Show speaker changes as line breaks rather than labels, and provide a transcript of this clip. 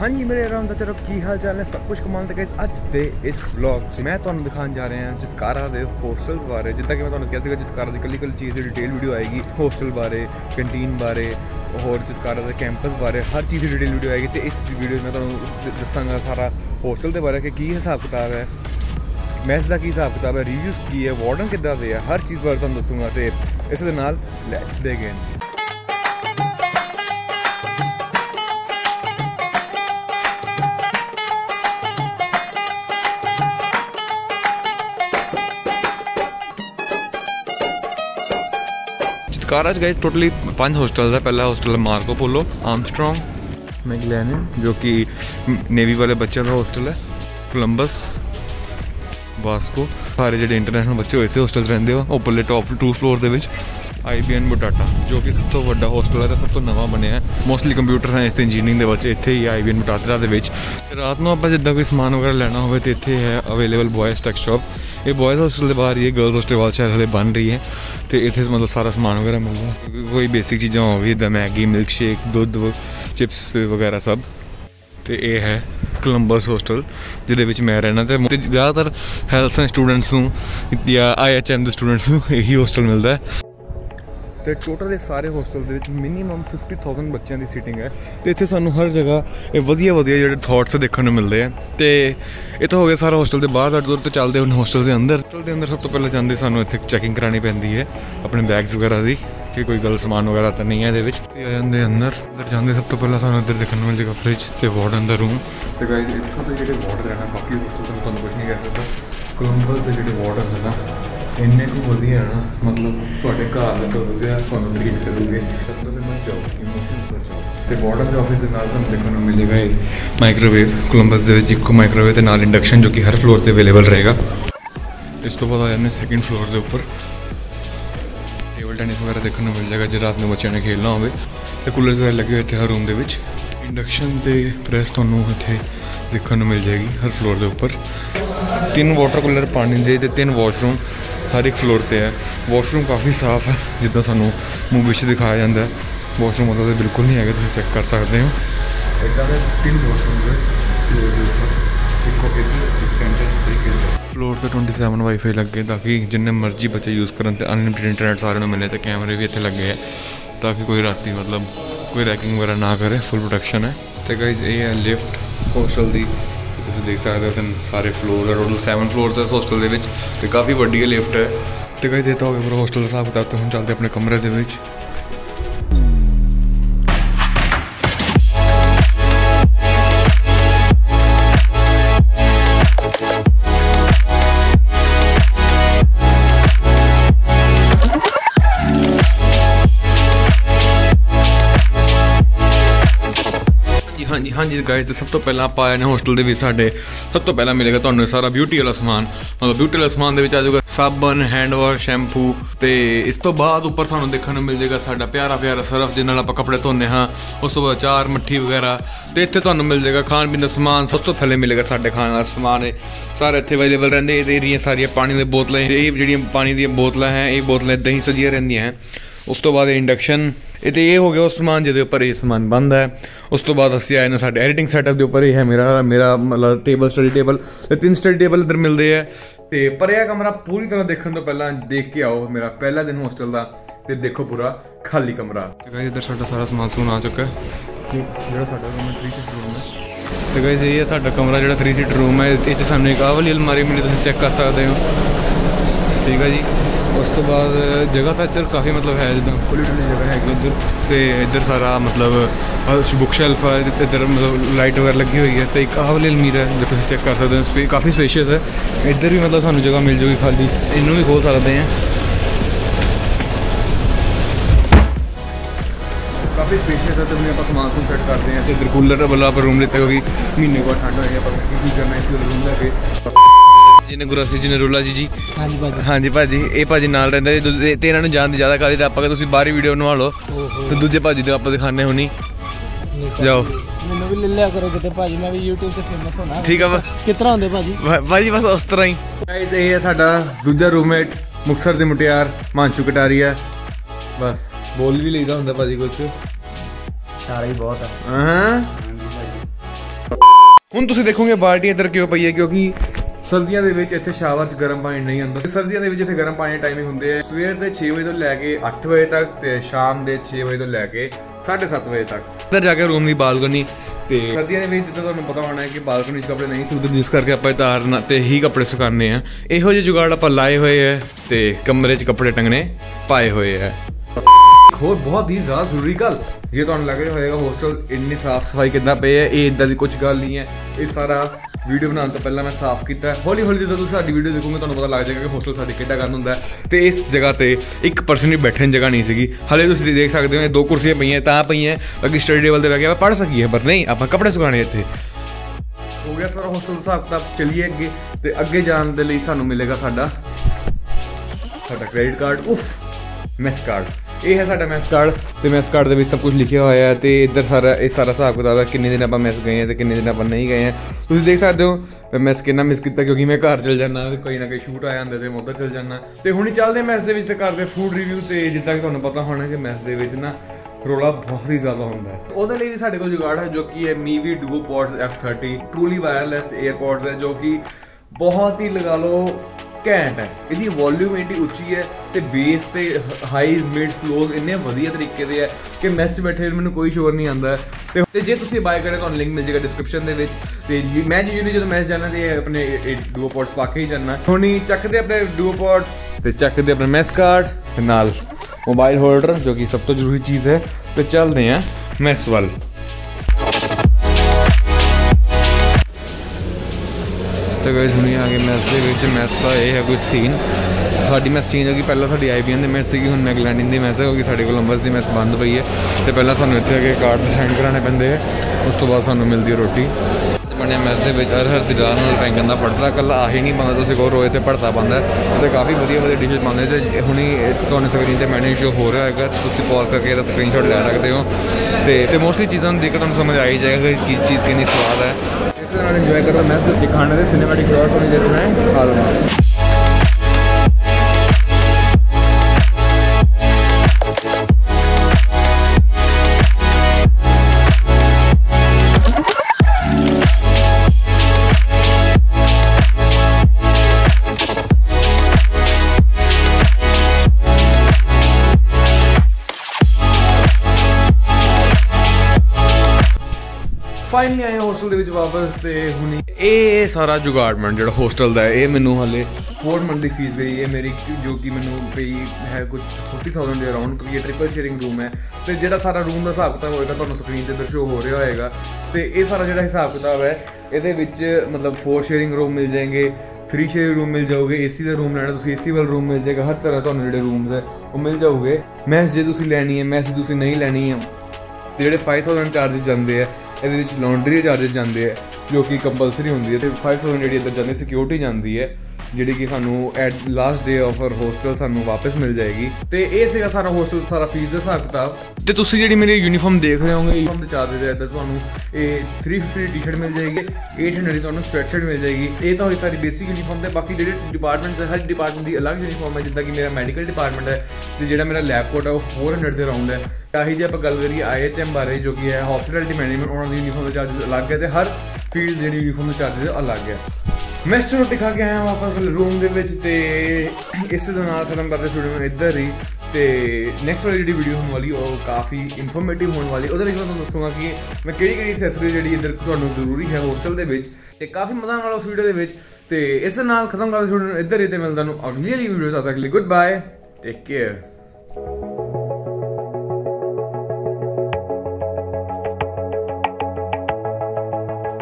हाँ जी मेरे आराम का चलो की हाल चाल है सब कुछ कमाल तक अज दे इस व्लॉग च मैं तुहानू दिखाने जा रहे हैं चितकारा दे होस्टल बारे जिद्दां कि मैं तुहानू कहा चितकारा की कल्ली चीज़ की डिटेल वीडियो आएगी होस्टल बारे कैंटीन बारे और चितकारा के कैंपस बारे हर चीज़ की डिटेल वीडियो आएगी। तो इस वीडियो में तुहानू दसांगा सारा होस्टल के बारे कि हिसाब किताब है मैस का हिसाब किताब है रिव्यूज़ की है वार्डन किद्दां दे है हर चीज़ बारे तुहानू दसूंगा। तो इस दे नाल लेट्स बिगिन। चितकारा गए टोटली 5 होस्टल है। पहला होस्टल है मार्को पोलो आर्मस्ट्रॉन्ग मैगलैनिन जो कि नेवी वाले बच्चों का होस्टल है। कोलंबस वास्को सारे जो इंटरनेशनल बच्चे हो इसे होस्टल रहिंदे हो। उपरले टॉप 2 फ्लोर के IBN बुटाटा जो कि सब तो बड़ा होस्टल है तो सब तो नवा बनया है। मोस्टली कंप्यूटर साइंस ते इंजीनियरिंग के बच्चे इत्थे ही IBN बुटाटा दे विच। रात को आप जिद्दां कोई समान वगैरह लेना हो तो इत्थे है अवेलेबल बॉयज़ टेक शॉप। ये बॉयज़ होस्टल के बाहर ही है गर्ल्स होस्टल वाल शायद हले बन रही है। तो इतने मतलब सारा समान वगैरह मिलता है कोई बेसिक चीज़ा हो गई मैगी मिल्क शेक दुध चिप्स वगैरह सब। तो ये है कोलंबस होस्टल जिदे विच मैं रहना। तो ज़्यादातर हेल्थ साइंस स्टूडेंट्स या IHM के स्टूडेंट्स यही होस्टल मिलता है। तो टोटल सारे होस्टल के मिनीमम 50,000 बच्चों की सीटिंग है। तो इतने सानू हर जगह वधिया जो थॉट्स देखने को मिलते हैं। तो ये तो हो गया सारा होस्टल के बाहर दूर तो चलते हैं होस्टल के अंदर। होस्टल के अंदर सब तो पहले जाते सानू इतने चैकिंग करानी पैंती है अपने बैग्स वगैरह की कि कोई गलत समान वगैरह तो नहीं है। ये अंदर अंदर जाते सब तो पहले सानू इधर देखने को मिल जाएगा फ्रिज तो वार्डन का रूम। तो गाइस इत्थों के जो वार्डन है ना बाकी होस्टल तो मैं कुछ नहीं कह सकता। कोलंबस के जो वार्डन है ना इन्ने को वधिया है ना मतलब तुहाडे घर तो वधिया तुहानू ट्रीट करोगे सब तो मैं जाओ इमोशन पर जाओ। तो वार्डन के ऑफिस के नाल सानू देखने को मिलेगा माइक्रोवेव कोलंबस दे विच इको माइक्रोवेव के नाल इंडक्शन जो कि हर फ्लोर पर अवेलेबल रहेगा। इस तो बाद आ जाने सेकंड फ्लोर के उपर टेबल टेनिस वगैरह देखने को मिल जाएगा जो रात में बच्चों ने खेलना हो। तो कूलर्स वगैरह लगे हुए थे हर रूम के इंडक्शन से प्रेस तुहानू इत्थे देखने को मिल जाएगी हर फ्लोर के उपर। 3 वाटर कूलर पानी दे 3 वॉशरूम हर एक फ्लोर पर है। वॉशरूम काफ़ी साफ है जिदा सानू मूवी से दिखाया जाता है। वॉशरूम मतलब बिल्कुल नहीं है तुम चेक कर सकते हो। इदा 3 वॉशरूम फ्लोर पर 27 वाईफाई लगे ताकि जिन्ने मर्जी बच्चे यूज़ करें तो अनलिमिटेड इंटरनेट सारे मिले। तो कैमरे भी इतने लगे हैं ताकि कोई रात मतलब कोई रैकिंग वगैरह ना करे फुल प्रोटेक्शन है। तो गाइस ये है लिफ्ट होस्टल की तुम देख सकते हो सारे फ्लोर है टोटल 7 फ्लोर है होस्टल के तो काफ़ी वड्डी लिफ्ट है। तो गाइस ये तो हो गया पूरा होस्टल का हिसाब किताब। तो हम चलते अपने कमरे के हाँ जी गाइस। तो सब तो पहला आप आए ने होस्टल के साढ़े सब तो पहला मिलेगा तुहानू सारा ब्यूटी वाला समान मतलब ब्यूटी वाला समान आ जाएगा साबन हैंड वॉश शैंपू। तो इस तो बाद उपर सानू देखने मिल जाएगा साडा प्यारा प्यारा सर्फ जिन्ना आप कपड़े धोने हाँ। उस तो बाद चार मट्ठी वगैरह। तो इतने तुहानू मिल जाएगा खान पीन का समान सब तो थले मिलेगा साढ़े खाने का समान सारे इतने अवेलेबल रहते। ये सारिया पानी की बोतलें ये जी पानी दी बोतलें हैं ये बोतलें इदा ही सजिया रहिंदियां हैं। उस तो बाद इंडक्शन ये हो गया उस समान जिहदे उपर ये समान बंद है। उस तो बाद असीं आए ना साडे एडिटिंग सैटअप के उपर है मेरा मतलब table study table 3 study table इधर मिल रहे हैं। तो पर यह कमरा पूरी तरह देखने तो पहला देख के आओ मेरा पहला दिन होस्टल का तो देखो पूरा खाली कमरा। तो गाइस इधर साडा सारा समान सुन आ चुका है जो साडा रूम है 3 सीट रूम है। तो गाइस ये है साडा कमरा जो 3 सीट रूम है। इस सामने एक आह वाली अलमारी मिली तुम चेक कर सकते हो ठीक है जी। उस तो बाद जगह तो इधर काफ़ी मतलब है जिदा खुली डुली जगह है इधर। तो इधर सारा मतलब बुक शेल्फ है इधर मतलब लाइट वगैरह लगी हुई है। तो एक आह वाली अलमीरा है जो तुम चेक कर सकते हो काफ़ी स्पेशियस है। इधर भी मतलब सानू जगह मिल जाएगी खाली इनू भी खोल सकते हैं काफ़ी स्पेशियस है। तो आप समान सून सेट करते हैं। तो इधर कूलर वाला आप रूम लेते क्योंकि महीने को ठंड हो गया पर करना इसलिए रूम लगे जिन्हें गुरासी जी ने रोला जी हाँ जी भाजी ये भाजी नाल रहिंदा जी तो इन्होंने जान की ज़्यादा काली तो आपां तुसीं बाहरी वीडियो बनवा लो तो दूजे भाजी तो आप दिखाने होनी जाओ
मैनू भी ले लिया करो किते भाजी मैं भी YouTube ते फेमस होना
ठीक है
कितना होंदे भाजी
बस उस तरह ही। गाइस ये है साडा दूजा रूममेट मुक्तसर दी मुटियार मांचू कटारिया बस बोल भी लीदा हुंदा भाजी कुछ सारा ही बहुत है। ਹੁਣ ਤੁਸੀਂ ਦੇਖੋਗੇ ਬਾਲਟੀ ਇੱਧਰ ਕਿਉਂ ਪਈ ਹੈ, ਕਿਉਂਕਿ ਸਰਦੀਆਂ ਦੇ ਵਿੱਚ ਇੱਥੇ ਸ਼ਾਵਰ 'ਚ ਗਰਮ ਪਾਣੀ ਨਹੀਂ ਆਉਂਦਾ। ਸਰਦੀਆਂ ਦੇ ਵਿੱਚ ਇੱਥੇ ਗਰਮ ਪਾਣੀ ਟਾਈਮਿੰਗ ਹੁੰਦੇ ਆ ਸਵੇਰ ਦੇ 6 ਵਜੇ ਤੋਂ ਲੈ ਕੇ 8 ਵਜੇ ਤੱਕ ਤੇ ਸ਼ਾਮ ਦੇ 6 ਵਜੇ ਤੋਂ ਲੈ ਕੇ 7:30 ਵਜੇ ਤੱਕ। ਇੱਧਰ ਜਾ ਕੇ ਰੂਮ ਦੀ ਬਾਲਕਨੀ ਤੇ ਸਰਦੀਆਂ ਦੇ ਵਿੱਚ ਜਿੱਦਾਂ ਤੁਹਾਨੂੰ ਪਤਾ ਹੋਣਾ ਹੈ ਕਿ ਬਾਲਕਨੀ 'ਚ ਕੱਪੜੇ ਨਹੀਂ ਸੁੱਕਦੇ, ਜਿਸ ਕਰਕੇ ਆਪਾਂ ਤਾਰ ਤੇ ਹੀ ਕੱਪੜੇ ਸੁਕਾਉਂਦੇ ਆ। ਇਹੋ ਜਿਹੇ ਜੁਗਾੜ ਆਪਾਂ ਲਾਏ ਹੋਏ ਆ ਤੇ ਕਮਰੇ 'ਚ ਕੱਪੜੇ ਟੰਗਣੇ ਪਾਏ ਹੋਏ ਆ। ਹੋਰ ਬਹੁਤ ਹੀ ਜ਼ਿਆਦਾ ਜ਼ਰੂਰੀ ਗੱਲ, ਜੇ ਤੁਹਾਨੂੰ ਲੱਗ ਰਿਹਾ ਹੋਏਗਾ ਹੋਸਟਲ ਇੰਨੀ ਸਾਫ਼ ਸਫਾਈ ਕਿੱਦਾਂ ਪਈ ਹੈ, ਇਹ ਇਦਾਂ ਦੀ ਕੁਝ ਗੱਲ ਨਹੀਂ ਹੈ। ਇਹ ਸਾਰਾ ਵੀਡੀਓ ਬਣਾਉਣ ਤੋਂ ਪਹਿਲਾਂ ਮੈਂ ਸਾਫ਼ ਕੀਤਾ। ਹੌਲੀ ਹੌਲੀ ਜਦੋਂ ਤੁਸੀਂ ਸਾਡੀ ਵੀਡੀਓ ਦੇਖੋਗੇ ਤੁਹਾਨੂੰ ਪਤਾ ਲੱਗ ਜਾਏਗਾ ਕਿ ਹੋਸਟਲ ਸਾਡੀ ਕਿੱਡਾ ਗੰਦ ਹੁੰਦਾ ਹੈ। ਤੇ ਇਸ ਜਗ੍ਹਾ ਤੇ ਇੱਕ ਪਰਸਨ ਵੀ ਬੈਠਣ ਦੀ ਜਗ੍ਹਾ ਨਹੀਂ ਸੀਗੀ। ਹਲੇ ਤੁਸੀਂ ਦੇਖ ਸਕਦੇ ਹੋ 2 ਕੁਰਸੀਆਂ ਪਈਆਂ ਤਾਂ ਪਈਆਂ ਅੱਗੇ ਸਟੱਡੀ ਟੇਬਲ ਤੇ ਬਹਿ ਕੇ ਆਪਾਂ ਪੜ੍ਹ ਸਕੀਏ, ਪਰ ਨਹੀਂ, ਆਪਾਂ ਕੱਪੜੇ ਸੁਕਾਉਣੇ ਇੱਥੇ। ਹੋ ਗਿਆ ਸਾਰਾ ਹੋਸਟਲ ਦਾ ਹਿਸਾਬ ਕਿਤਾਬ। ਚੱਲੀਏ ਅੱਗੇ, ਤੇ ਅੱਗੇ ਜਾਣ ਦੇ ਲਈ ਸਾਨੂੰ ਮਿਲੇਗਾ ਸਾਡਾ ਕ੍ਰੈਡਿਟ ਕਾਰਡ, ਮੈਸ ਕਾਰਡ। ਇਹ ਹੈ ਸਾਡਾ ਮੈਸ ਕਾਰਡ ਤੇ ਮੈਸ ਕਾਰਡ ਦੇ ਵਿੱਚ ਸਭ ਕੁਝ ਲਿਖਿਆ ਹੋਇਆ ਹੈ ਤੇ ਇੱਧਰ ਸਾਰਾ ਹਿਸਾਬ ਕਿਤਾਬ ਹੈ, ਕਿੰਨੇ ਦਿਨ ਆਪਾਂ ਮੈਸ ਗਏ ਹਾਂ ਤੇ ਕਿੰਨੇ ਦਿਨ ਆਪਾਂ ਨਹੀਂ ਗਏ ਹਾਂ। ਤੁਸੀਂ ਦੇਖ ਸਕਦੇ ਹੋ ਮੈਂ ਮੈਸ ਕਿੰਨਾ ਮਿਸ ਕੀਤਾ, ਕਿਉਂਕਿ ਮੈਂ ਘਰ ਚਲ ਜਾਂਦਾ ਤੇ ਕੋਈ ਨਾ ਕੋਈ ਸ਼ੂਟ ਆ ਜਾਂਦਾ ਤੇ ਮੈਂ ਉੱਧਰ ਚਲ ਜਾਂਦਾ। ਤੇ ਹੁਣ ਹੀ ਚੱਲਦੇ ਮੈਸ ਦੇ ਵਿੱਚ ਤੇ ਕਰਦੇ ਫੂਡ ਰਿਵਿਊ। ਤੇ ਜਿੱਦਾਂ ਕਿ ਤੁਹਾਨੂੰ ਪਤਾ ਹੋਣਾ ਕਿ ਮੈਸ ਦੇ ਵਿੱਚ ਨਾ ਰੋਲਾ ਬਹੁਤ ਹੀ ਜ਼ਿਆਦਾ ਹੁੰਦਾ ਹੈ। ਉਹਦੇ ਲਈ ਵੀ ਸਾਡੇ ਕੋਲ ਜੁਗਾੜ ਹੈ ਜੋ ਕਿ ਹੈ ਮੀਵੀ ਡੂਓ ਪੌਡਸ F30 ਟਰੂਲੀ ਵਾਇਰਲੈਸ ਏਅਰਪੌਡਸ ਹੈ, ਜੋ ਕਿ ਬਹੁਤ ਹੀ ਲਗਾ ਲਓ ਘੈਂਟ ਹੈ। ਇਹਦੀ ਵੋਲਿਊਮ ਇੰਨੀ ਉੱਚੀ ਹੈ ਤੇ ਬੇਸ ਤੇ ਹਾਈਜ਼ ਮਿਡਸ ਲੋਜ਼ ਇੰਨੇ ਵਧੀਆ ਤਰੀਕੇ ਦੇ ਹੈ ਕਿ ਮੈਸ 'ਚ ਬੈਠੇ ਮੈਨੂੰ ਕੋਈ ਸ਼ੋਰ ਨਹੀਂ ਆਉਂਦਾ। ਤੇ ਜੇ ਤੁਸੀਂ ਬਾਏ ਕਰੇ ਤੁਹਾਨੂੰ ਲਿੰਕ ਮਿਲ ਜਾਏਗਾ ਡਿਸਕ੍ਰਿਪਸ਼ਨ ਦੇ ਵਿੱਚ। ਤੇ ਮੈਂ ਯੂਜੂਅਲੀ ਜਦੋਂ ਮੈਸ ਜਾਣਾ ਤੇ ਆਪਣੇ ਡੂਓ ਪੌਡਸ ਪਾ ਕੇ ਹੀ ਜਾਣਾ। ਹੁਣ ਹੀ ਚੱਕਦੇ ਆਪਣੇ ਡੂਓ ਪੌਡਸ ਤੇ ਚੱਕਦੇ ਆਪਣੇ ਮੈਸ ਕਾਰਡ ਤੇ ਨਾਲ ਮੋਬਾਈਲ ਹੋਲਡਰ, ਜੋ ਕਿ ਸਭ ਤੋਂ ਜ਼ਰੂਰੀ ਚੀਜ਼ ਹੈ, ਤੇ ਚੱਲਦੇ ਹਾਂ ਮੈਸ ਵੱਲ। तो गाइस हुणी आ गए मैस के विच। मैस का यह है कोई सीन, साडी मैस चेंज हो गई। पहले साडी IBM दी मैस सी, हुण मैगलैंडिंग दी मैस है, क्योंकि साडी कोलंबस दी मैस बंद पई है। तो पहले सानूं इत्थे आके कार्ड साइन कराने पैंदे है, उस तो बाद सानूं मिलदी है रोटी। बने मैस दे विच हर दी दाल नाल बैंगन दा भरता, कल्ला आही नहीं पांदा, तुसीं कहो रोज़ ते भरता पांदा ते काफ़ी वधिया वधिया डिशेज पांदे। ते हुणी तुहानूं स्क्रीन ते मैन्यू शो हो रहा है, तुसीं पॉज करके इहदा स्क्रीनशॉट ले सकदे हो। ते मोस्टली चीज़ां देख के तुहानूं समझ आ ही जाएगा कि चीज़ कितनी स्वाद है। एंजॉय करो मैस के खाने के सिनेमैटिक शॉट थोड़ी देर में खा लूँगा। फाइनली आए होस्टल के वापस। तो हुणी ये सारा जुगाड़मेंट जो होस्टल का है, ये मैनू हाले 4 मंथ की फीस गई है मेरी, जो कि मैनू पई है कुछ 40,000 के अराउंड, क्योंकि ये ट्रिपल शेयरिंग रूम है। तो जो सारा रूम का हिसाब किताब होगा तो स्क्रीन पर शो हो रहा होगा। तो ये सारा जो हिसाब किताब है ये मतलब 4 शेयरिंग रूम मिल जाएंगे, 3 शेयरिंग रूम मिल जाओगे, AC का रूम लेना तो AC वाला रूम मिल जाएगा। हर तरह तो जो रूम्स है वो मिल जाओगे। मैस जो तुम लैनी है, मैस जो नहीं लैनी है, तो जो 5,000 चार्जेस जाते हैं, ये लॉन्ड्री चार्जेस जाते हैं जो कि कंपलसरी होंगी है। तो 5,000 जी इधर जाती सिक्योरिटी जाती है, जी कि सानू at last day of our hostel सानू वापस मिल जाएगी। तो ये सीगा सारा होस्टल सारा फीस का हिसाब किताब। तो तुसीं जी मेरी यूनीफॉर्म देख रहे होंगे, यूनीफॉर्म के चार्जेस है इधर तुहानू 350 टी-शर्ट मिल जाएगी, 800 की तुहानू स्वेटशर्ट मिल जाएगी। ये तो हुई सारी बेसिक यूनीफॉर्म। तो बाकी जो डिपार्टमेंट है, हर डिपार्टमेंट की अलग यूनीफॉर्म है। जिद्दां कि मेरा मैडिकल डिपार्टमेंट है तो जो मेरा लैब कोट है वो 400 के अराउंड है। आही जे आप गल करिए IHM बारे, जो कि है हॉस्पिटैलिटी मैनेजमेंट, उन्होंने यूनीफॉर्म के चार्जेस अलग है। तो हर फील्ड जी यूनीफॉर्म के चार्जेस अलग है। मैस चो रोटी खा के आया वापस रूम के विच, ते इस दे नाल खत्म करते वीडियो में इधर ही। तो नैक्सट वाली जी वीडियो होने वाली वो काफ़ी इंफॉर्मेटिव होने वाली। उहदे विच मैं तुहानूं दस्सूंगा कि मैं किहड़ी एक्सैसरी जी इधर तुहानूं जरूरी है होस्टल के विच, ते काफ़ी मजा आने वाला उस वीडियो के विच। ते इस दे नाल खत्म करते वीडियो इधर ही। तो मिलदा नूं अगली वीडियो, तद तक गुड बाय, टेक केयर।